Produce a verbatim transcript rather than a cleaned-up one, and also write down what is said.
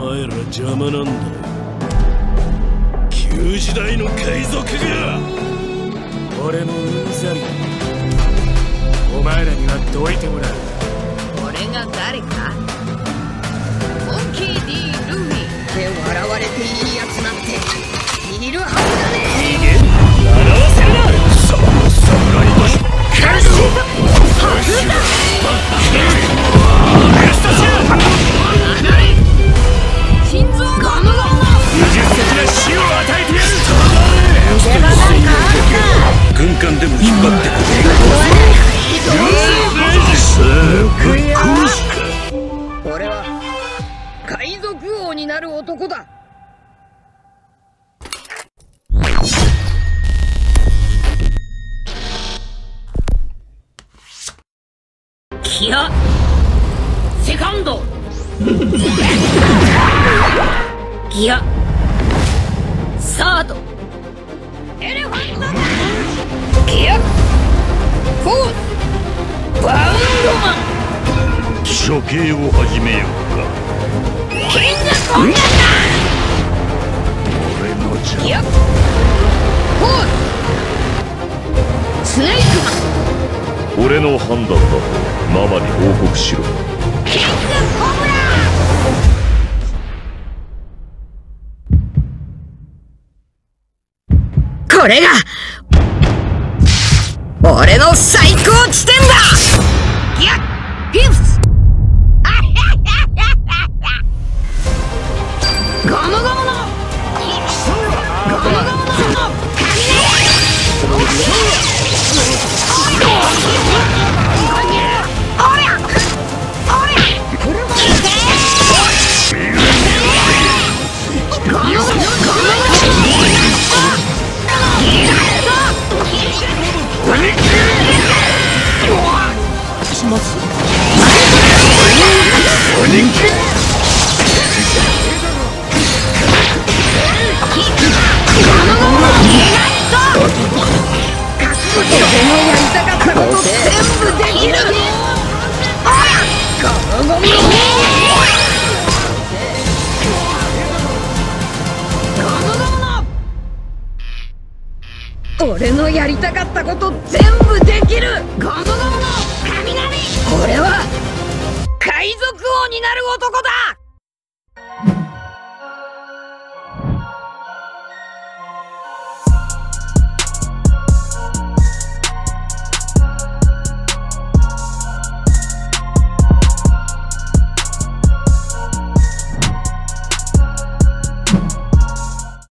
前ら邪魔なんだよ。旧時代の海賊が。俺もうんざり。お前らにはどいてもらう。 俺が誰か？モンキー D ルフィで笑われていいやつなんているはずだね。 逃げ笑わせるな。さ侍だ。カイドハフだ。 心臓のゴムゴム技術的な死を与えてやる。 手羽なんかあった。 軍艦でも引っ張ってくれ。 俺は海賊王になる男だ。キアセカンドギアサードエレファントだ。ギアフォースバウンドマン。 処刑を始めようか。 キングコンガだ。 俺のじゃ。 ギアフォーススネークマン。 俺の判断だとママに報告しろ。 キングコブラ。これが俺の最高地点だ。ギャッピフスゴムゴムのゴムゴムの俺のやりたかったこと全部できる。ゴムゴムの雷。俺は海賊王になる男だ。